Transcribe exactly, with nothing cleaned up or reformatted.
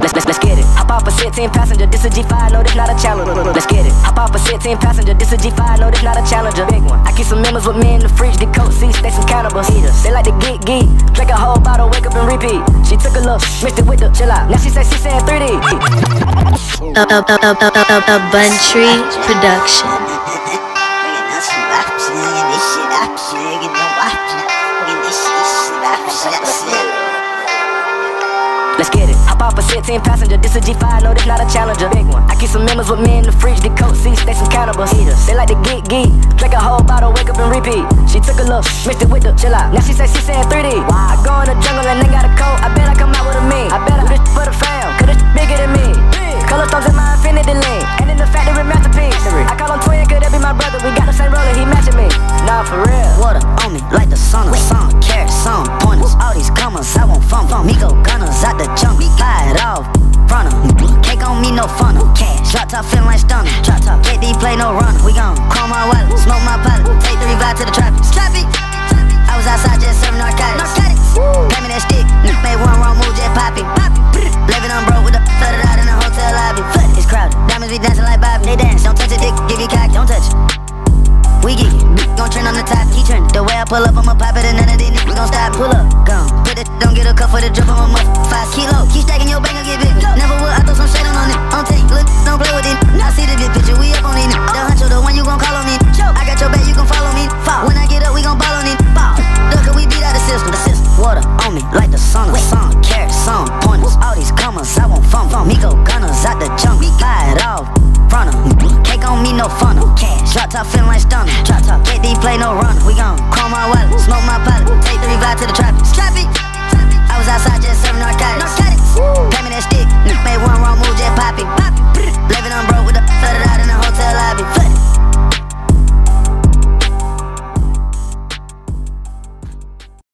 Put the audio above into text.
Let's, let's, let's get it. Hop off a sixteen passenger, this a G five, no, this not a challenger. Let's get it. Hop off a sixteen passenger, this a G five, no, this not a challenger. Big one. I keep some members with me in the fridge, the coat seats, they some cannibals. Eaters. They like to geek geek, drink a whole bottle, wake up and repeat. She took a look, mixed it with the chill out. Now she say she saying three D. A, a, a, a, a, a, a Buntree production. Let's get it. Hop off a sixteen passenger, this a G five, no, this not a challenger. Big one. I keep some members with me in the fridge, the coat seats, they some cannibals. Eaters. They like to geek geek, drink a whole bottle, wake up and repeat. She took a look, mixed it with the chill out. Now she say she saying three D. Wow. I go in the jungle and they got a coat, I bet I come out with a mean. I bet I do this for the fam, cause this bigger than me. Color stones in my infinity lane, and in the factory masterpiece. I call him twin, could that be my brother? We got the same roller, he matching me. Nah, for real. Water on me like the sauna. Some carrots, some pointers. All these commas, I won't fumble. Me go gunners out the jungle. High it off, runner. Cake on me, no funnel. Cash. Drop top feeling like stunner. Drop top. K D play no runner. We gon' chrome my wallet, smoke my pilot. Take the revive to the traffic. Strap it. I was outside just serving narcotics. Narcotics. Pay me that stick. Made one wrong move, just pop it. Pop it. Living on broke with the flooded out in the hotel lobby. It's crowded. Diamonds be dancing like Bobby. They dance. Don't touch a dick. Give you cock. Don't touch it. We get it. Gon' trend on the top. He trend. The way I pull up, I'ma pop it, and none of these niggas gon' stop. Pull up. Gone. Put it. Don't get a cup for the drip on my muff. Five kilo. Keep stacking your bank and get big. Never will. I throw some shade on it. On tape. Look. Don't play with it. I see the big picture. We up on it. The huncho, the one you gon' call on me. I got your back. You gon' follow me. Fall. When I get up, we gon' ball on it. Ball. Look, we beat out the system. The system. Water on me like the sauna. Some carrots, some pointers. All these commas, I won't fumble. Me go gunners out the jungle. High it off, runner. Cake on me, no funnel. Cash. Drop top feeling like stunner. Drop top. K D play no runner. We gon' chrome my wallet, smoke my pilot. Take the revive to the traffic. Strap it. I was outside just serving narcotics. Narcotics. Pay me that stick.